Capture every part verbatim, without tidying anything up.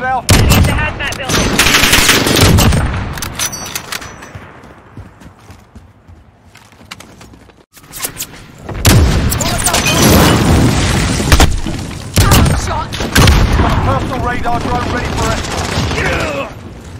Alpha. Leave the hazmat building. Shot! Got a personal radar drone ready for escort. Yeah.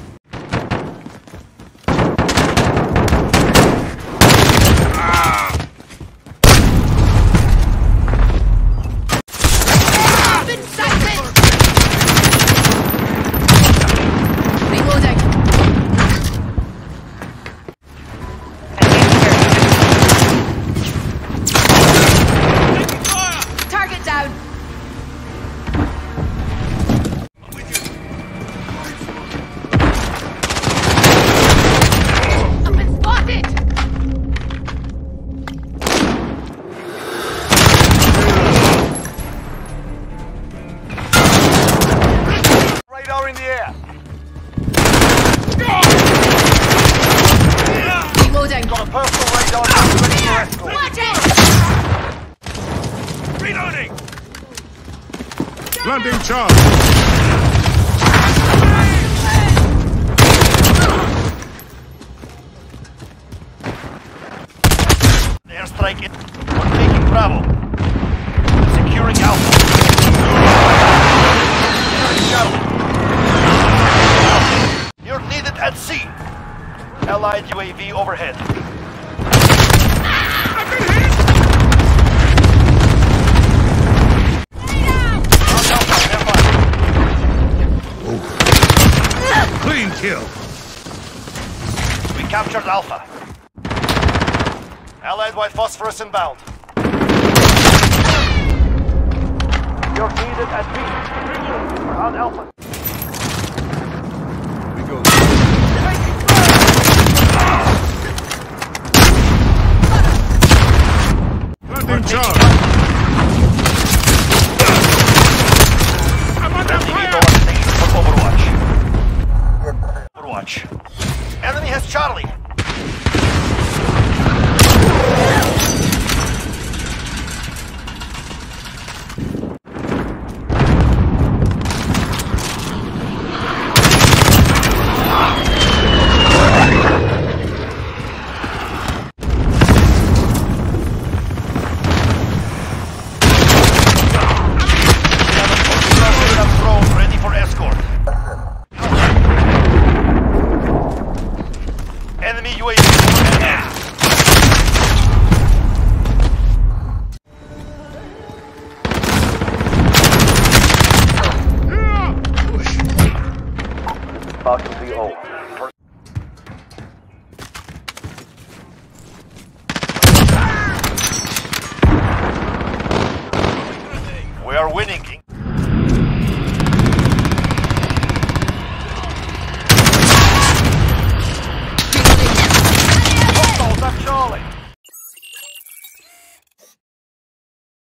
In the air. Reloading. Got a personal radar drone ready for escort. Watch it! Reloading! Landing charge! Airstrike it. We're taking Bravo. Securing Alpha. Securing You're needed at sea. Allied U A V overhead. I've been hit! Oh. Clean kill. We captured Alpha. Allied white phosphorus inbound. You're needed at B. We're on Alpha. We go. Landing charge. I'm under Friendly fire. vehicle on station for Overwatch. Overwatch. Enemy has Charlie. Enemy U A V overhead. Falcon three oh. We are winning.